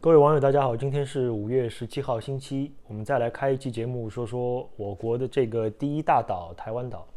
各位网友，大家好，今天是5月17号，星期一，我们再来开一期节目，说说我国的这个第一大岛台湾岛。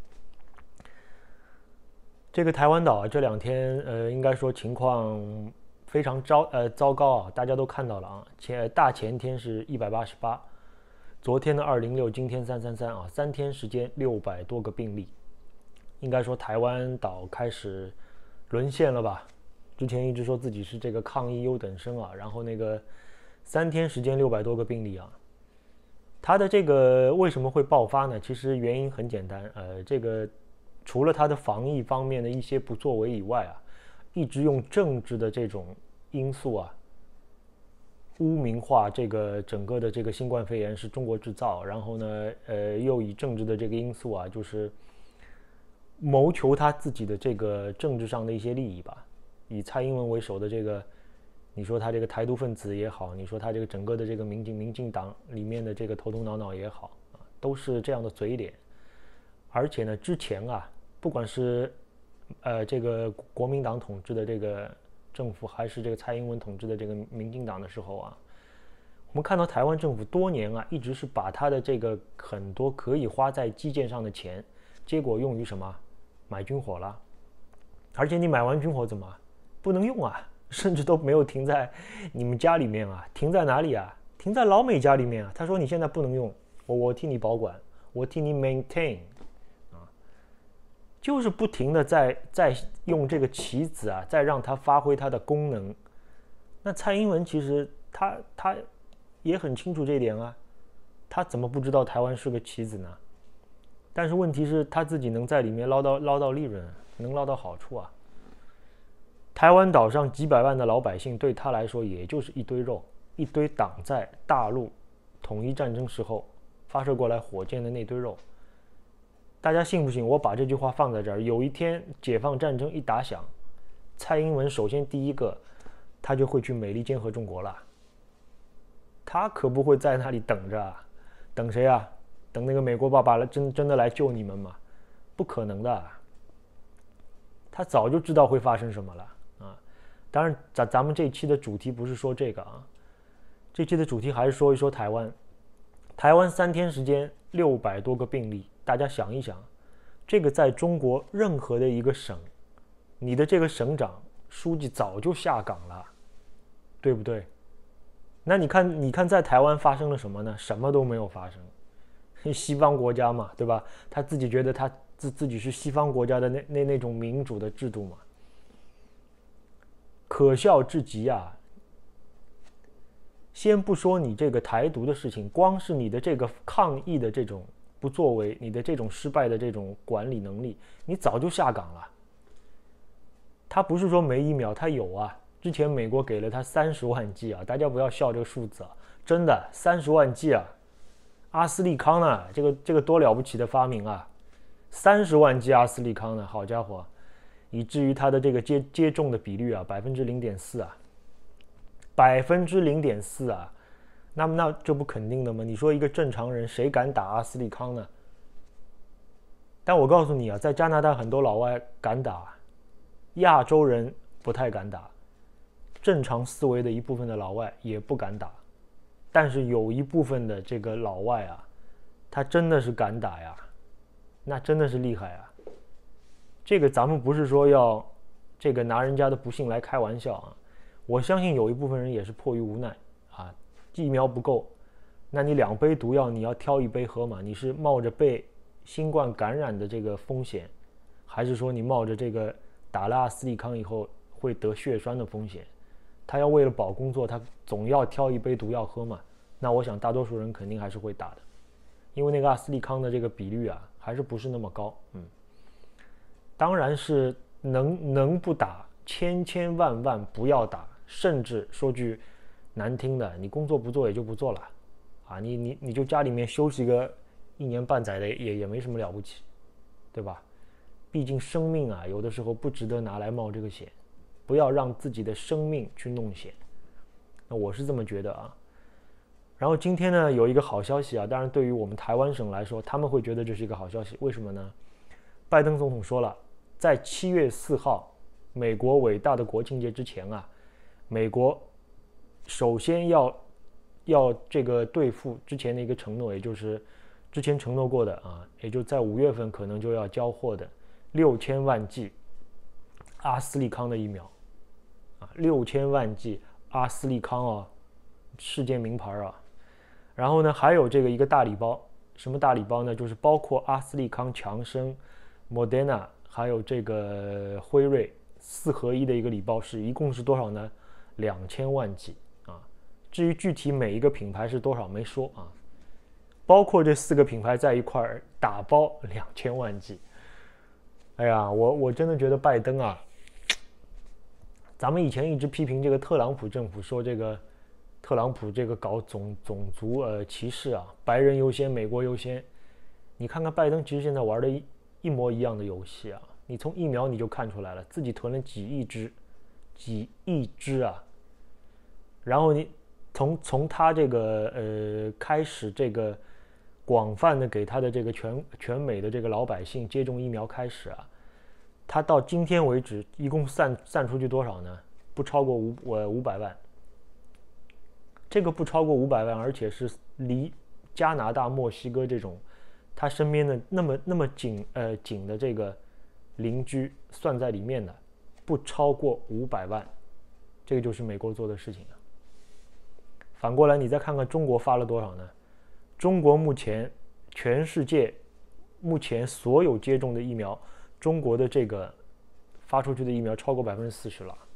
这个台湾岛啊，这两天应该说情况非常糟糕啊，大家都看到了啊。大前天是188，昨天的206，今天333啊，3天时间600多个病例，应该说台湾岛开始沦陷了吧？之前一直说自己是这个抗疫优等生啊，然后那个3天时间600多个病例啊，它的这个为什么会爆发呢？其实原因很简单，这个除了它的防疫方面的一些不作为以外啊，一直用政治的这种因素啊，污名化这个整个的这个新冠肺炎是中国制造，然后呢，又以政治的这个因素啊，就是谋求他自己的这个政治上的一些利益吧。以蔡英文为首的这个，你说他这个台独分子也好，你说他这个整个的这个民进党里面的这个头头脑脑也好啊，都是这样的嘴脸。而且呢，之前啊，不管是这个国民党统治的这个政府，还是这个蔡英文统治的这个民进党的时候啊，我们看到台湾政府多年啊，一直是把他的这个很多可以花在基建上的钱，结果用于什么？买军火了。而且你买完军火怎么不能用啊？甚至都没有停在你们家里面啊，停在哪里啊？停在老美家里面啊。他说你现在不能用，我替你保管，我替你 maintain 啊，就是不停的在用这个棋子啊，再让它发挥它的功能。那蔡英文其实他也很清楚这一点啊，他怎么不知道台湾是个棋子呢？但是问题是他自己能在里面捞到利润，能捞到好处啊。台湾岛上几百万的老百姓对他来说也就是一堆肉，一堆挡在大陆统一战争时候发射过来火箭的那堆肉。大家信不信？我把这句话放在这儿，有一天解放战争一打响，蔡英文首先第一个他就会去美利坚合众国了。他可不会在那里等着啊，等谁啊？等那个美国爸爸真的来救你们吗？不可能的，他早就知道会发生什么了。当然，咱们这期的主题不是说这个啊，这期的主题还是说一说台湾。台湾3天时间600多个病例，大家想一想，这个在中国任何的一个省，你的这个省长、书记早就下岗了，对不对？那你看在台湾发生了什么呢？什么都没有发生。西方国家嘛，对吧？他自己觉得他自己是西方国家的那种民主的制度嘛。可笑至极啊！先不说你这个台独的事情，光是你的这个抗议的这种不作为，你的这种失败的这种管理能力，你早就下岗了。他不是说没疫苗，他有啊。之前美国给了他30万剂啊，大家不要笑这个数字啊，真的30万剂啊！阿斯利康呢，这个多了不起的发明啊！30万剂阿斯利康呢，好家伙！以至于它的这个接种的比率啊，0.4%啊，0.4%啊，那这不肯定的吗？你说一个正常人谁敢打阿斯利康呢？但我告诉你啊，在加拿大很多老外敢打，亚洲人不太敢打，正常思维的一部分的老外也不敢打，但是有一部分的这个老外啊，他真的是敢打呀，那真的是厉害啊。这个咱们不是说要这个拿人家的不幸来开玩笑啊，我相信有一部分人也是迫于无奈啊，疫苗不够，那你2杯毒药你要挑1杯喝嘛？你是冒着被新冠感染的这个风险，还是说你冒着这个打了阿斯利康以后会得血栓的风险？他要为了保工作，他总要挑1杯毒药喝嘛？那我想大多数人肯定还是会打的，因为那个阿斯利康的这个比率啊，还是不是那么高，当然是能不打，千万不要打，甚至说句难听的，你工作不做也就不做了，啊，你就家里面休息个1年半载的也没什么了不起，对吧？毕竟生命啊，有的时候不值得拿来冒这个险，不要让自己的生命去弄险。那我是这么觉得啊。然后今天呢，有一个好消息啊，当然对于我们台湾省来说，他们会觉得这是一个好消息，为什么呢？拜登总统说了，在7月4号，美国伟大的国庆节之前啊，美国首先要这个兑付之前的一个承诺，也就是之前承诺过的啊，也就在5月份可能就要交货的6000万剂阿斯利康的疫苗啊，6000万剂阿斯利康啊，世界名牌啊。然后呢，还有这个一个大礼包，什么大礼包呢？就是包括阿斯利康、强生、Moderna， 还有这个辉瑞4合1的一个礼包，一共是多少呢？2000万剂啊。至于具体每一个品牌是多少没说啊，包括这4个品牌在一块儿打包2000万剂。哎呀，我真的觉得拜登啊，咱们以前一直批评这个特朗普政府，说这个特朗普这个搞种族歧视啊，白人优先，美国优先。你看看拜登，其实现在玩的一模一样的游戏啊。你从疫苗你就看出来了，自己囤了几亿只啊。然后你从他这个开始这个广泛的给他的这个全美的这个老百姓接种疫苗开始啊，他到今天为止一共散出去多少呢？不超过500万。这个不超过500万，而且是离加拿大、墨西哥这种他身边的那么紧的这个邻居算在里面的，不超过500万，这个就是美国做的事情啊。反过来，你再看看中国发了多少呢？中国目前全世界目前所有接种的疫苗，中国的这个发出去的疫苗超过40%了。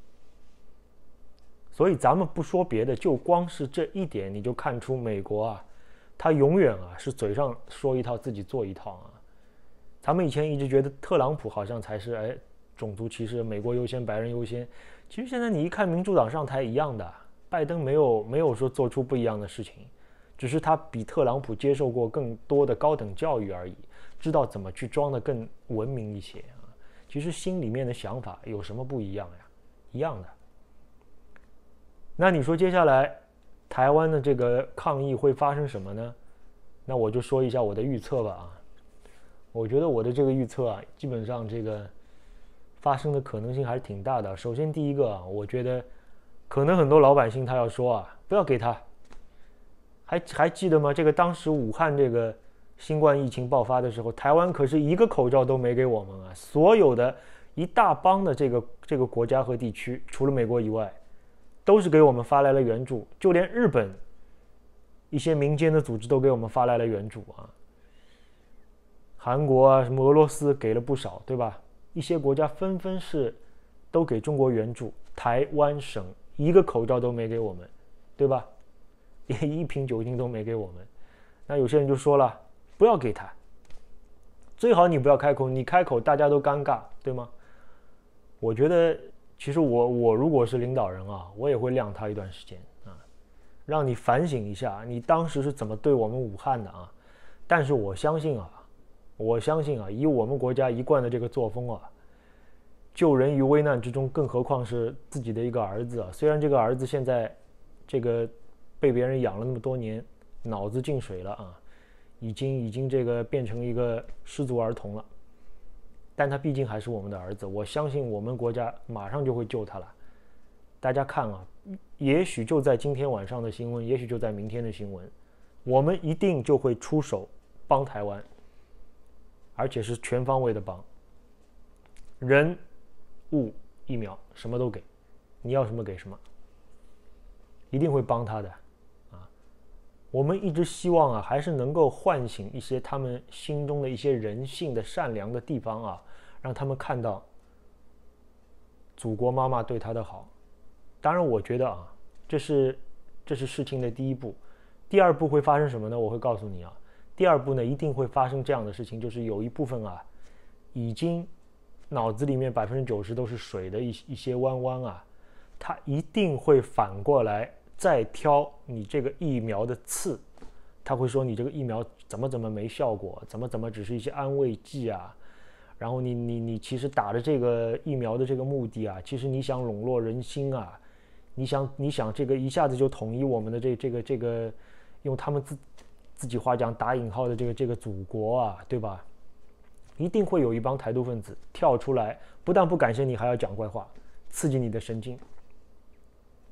所以咱们不说别的，就光是这一点，你就看出美国啊，他永远啊是嘴上说一套，自己做一套啊。咱们以前一直觉得特朗普好像才是种族歧视，美国优先，白人优先。其实现在你一看民主党上台一样的，拜登没有说做出不一样的事情，只是他比特朗普接受过更多的高等教育而已，知道怎么去装得更文明一些啊。其实心里面的想法有什么不一样呀？一样的。那你说接下来台湾的这个抗议会发生什么呢？那我就说一下我的预测吧啊。我觉得我的这个预测啊，基本上这个发生的可能性还是挺大的。首先第一个啊，我觉得可能很多老百姓他要说啊，不要给他。还记得吗？这个当时武汉这个新冠疫情爆发的时候，台湾可是一个口罩都没给我们啊。所有的一大帮的这个国家和地区，除了美国以外，都是给我们发来了援助，就连日本一些民间的组织都给我们发来了援助啊。韩国啊，什么俄罗斯给了不少，对吧？一些国家纷纷是都给中国援助，台湾省一个口罩都没给我们，对吧？连1瓶酒精都没给我们。那有些人就说了，不要给他，最好你不要开口，你开口大家都尴尬，对吗？我觉得其实我如果是领导人啊，我也会晾他一段时间啊，让你反省一下你当时是怎么对我们武汉的啊。但是我相信啊，以我们国家一贯的这个作风啊，救人于危难之中，更何况是自己的一个儿子啊。虽然这个儿子现在这个被别人养了那么多年，脑子进水了啊，已经这个变成一个失足儿童了，但他毕竟还是我们的儿子，我相信我们国家马上就会救他了。大家看啊，也许就在今天晚上的新闻，也许就在明天的新闻，我们一定就会出手帮台湾，而且是全方位的帮，人、物、疫苗什么都给，你要什么给什么，一定会帮他的啊。我们一直希望啊，还是能够唤醒一些他们心中的一些人性的善良的地方啊，让他们看到祖国妈妈对他的好。当然我觉得啊，这是事情的第一步。第二步会发生什么呢？我会告诉你啊，第二步呢一定会发生这样的事情，就是有一部分啊已经脑子里面90%都是水的一些弯弯啊，他一定会反过来再挑你这个疫苗的刺，他会说你这个疫苗怎么没效果，怎么只是一些安慰剂啊，然后你其实打的这个疫苗的这个目的啊，其实你想笼络人心啊，你想这个一下子就统一我们的这个用他们自己话讲打引号的这个祖国啊，对吧？一定会有一帮台独分子跳出来，不但不感谢你，还要讲怪话，刺激你的神经。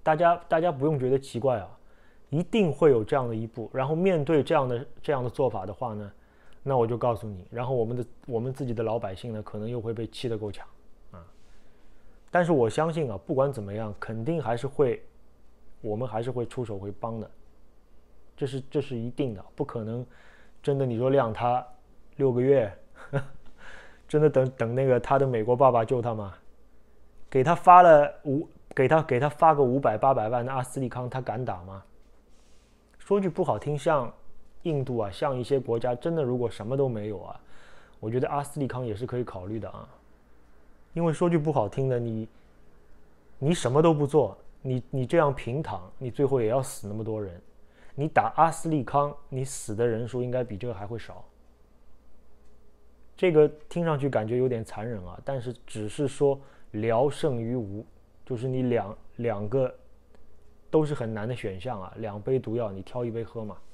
大家不用觉得奇怪啊，一定会有这样的一步。然后面对这样的做法的话呢，那我就告诉你，然后我们自己的老百姓呢，可能又会被气得够呛啊。但是我相信啊，不管怎么样，肯定我们还是会出手会帮的，这是一定的，不可能真的你说让他6个月，真的等那个他的美国爸爸救他吗？给他发个500-800万的阿斯利康，他敢打吗？说句不好听，像印度啊，像一些国家，真的如果什么都没有啊，我觉得阿斯利康也是可以考虑的啊。因为说句不好听的，你什么都不做，你这样平躺，你最后也要死那么多人。你打阿斯利康，你死的人数应该比这个还会少。这个听上去感觉有点残忍啊，但是只是说聊胜于无，就是你两个都是很难的选项啊，2杯毒药你挑1杯喝嘛。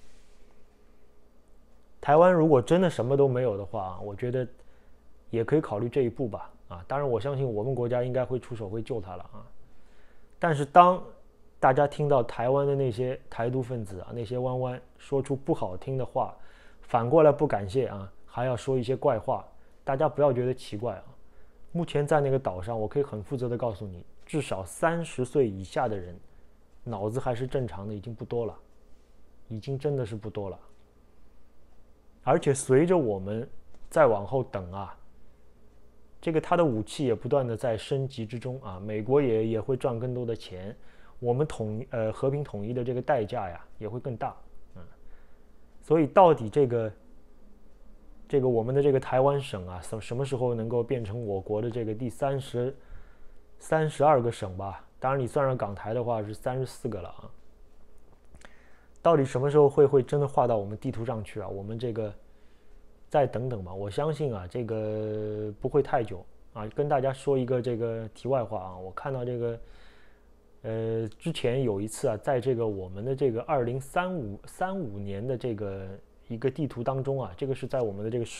台湾如果真的什么都没有的话，我觉得也可以考虑这一步吧。啊，当然我相信我们国家应该会出手会救他了啊。但是当大家听到台湾的那些台独分子啊，那些弯弯说出不好听的话，反过来不感谢啊，还要说一些怪话，大家不要觉得奇怪啊。目前在那个岛上，我可以很负责的告诉你，至少30岁以下的人脑子还是正常的，已经不多了，已经真的是不多了。而且随着我们再往后等啊，这个他的武器也不断的在升级之中啊，美国也会赚更多的钱，我们和平统一的这个代价呀也会更大，所以到底这个我们的这个台湾省啊，什么时候能够变成我国的这个第32个省吧？当然你算上港台的话是34个了啊。到底什么时候会真的划到我们地图上去啊？我们这个再等等吧，我相信啊，这个不会太久啊。跟大家说一个这个题外话啊，我看到这个，之前有一次啊，在这个我们的这个2035年的这个一个地图当中啊，这个是在我们的这个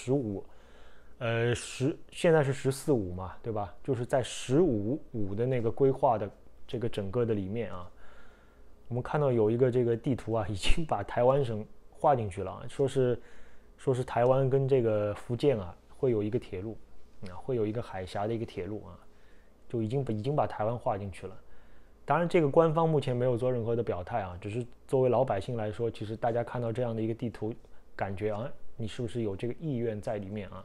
现在是14-5嘛，对吧？就是在15-5的那个规划的这个整个的里面啊。我们看到有一个这个地图啊，已经把台湾省划进去了啊，说是台湾跟这个福建啊会有一个铁路啊，会有一个海峡的一个铁路啊，就已经把台湾划进去了。当然，这个官方目前没有做任何的表态啊，只是作为老百姓来说，其实大家看到这样的一个地图，感觉啊，你是不是有这个意愿在里面啊？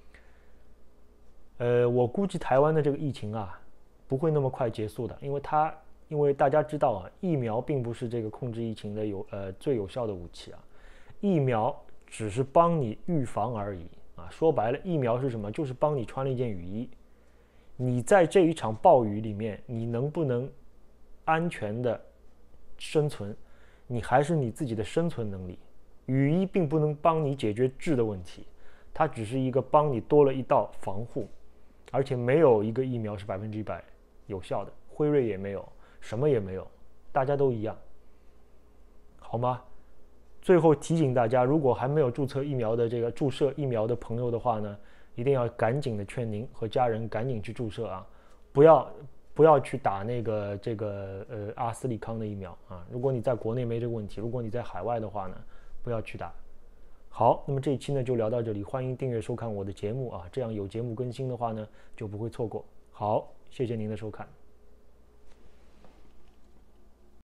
我估计台湾的这个疫情啊，不会那么快结束的，因为大家知道啊，疫苗并不是这个控制疫情的最有效的武器啊，疫苗只是帮你预防而已啊。说白了，疫苗是什么？就是帮你穿了一件雨衣。你在这一场暴雨里面，你能不能安全的生存，你还是你自己的生存能力。雨衣并不能帮你解决治的问题，它只是一个帮你多了一道防护，而且没有一个疫苗是100%有效的，辉瑞也没有。什么也没有，大家都一样，好吗？最后提醒大家，如果还没有注射疫苗的朋友的话呢，一定要赶紧的劝您和家人赶紧去注射啊，不要去打那个阿斯利康的疫苗啊。如果你在国内没这个问题，如果你在海外的话呢，不要去打。好，那么这一期呢就聊到这里，欢迎订阅收看我的节目啊，这样有节目更新的话呢就不会错过。好，谢谢您的收看。